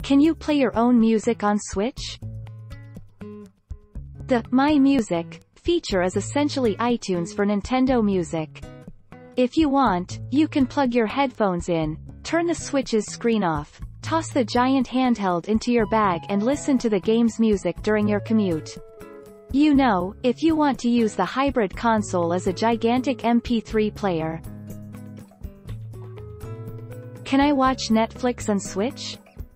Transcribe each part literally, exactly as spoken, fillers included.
Can you play your own music on Switch? The My Music feature is essentially iTunes for Nintendo Music. If you want, you can plug your headphones in, turn the Switch's screen off, toss the giant handheld into your bag and listen to the game's music during your commute. You know, if you want to use the hybrid console as a gigantic M P three player. Can I watch Netflix on Switch?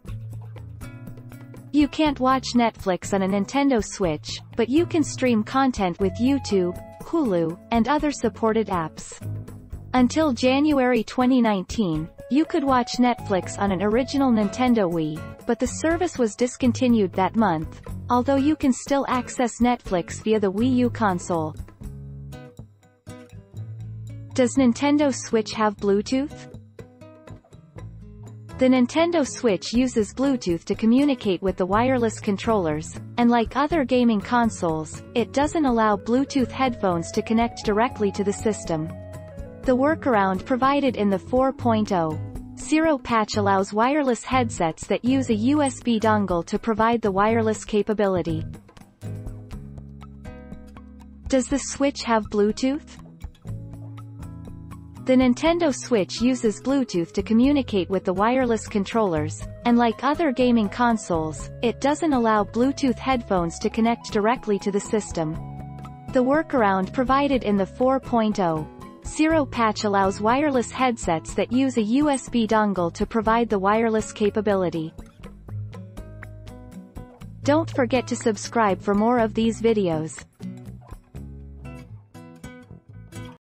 You can't watch Netflix on a Nintendo Switch, but you can stream content with YouTube, Hulu, and other supported apps. Until January twenty nineteen, you could watch Netflix on an original Nintendo Wii, but the service was discontinued that month, although you can still access Netflix via the Wii U console. Does Nintendo Switch have Bluetooth? The Nintendo Switch uses Bluetooth to communicate with the wireless controllers, and like other gaming consoles, it doesn't allow Bluetooth headphones to connect directly to the system. The workaround provided in the four point oh zero patch allows wireless headsets that use a U S B dongle to provide the wireless capability. Does the Switch have Bluetooth? The Nintendo Switch uses Bluetooth to communicate with the wireless controllers, and like other gaming consoles, it doesn't allow Bluetooth headphones to connect directly to the system. The workaround provided in the four point oh zero patch allows wireless headsets that use a U S B dongle to provide the wireless capability. Don't forget to subscribe for more of these videos.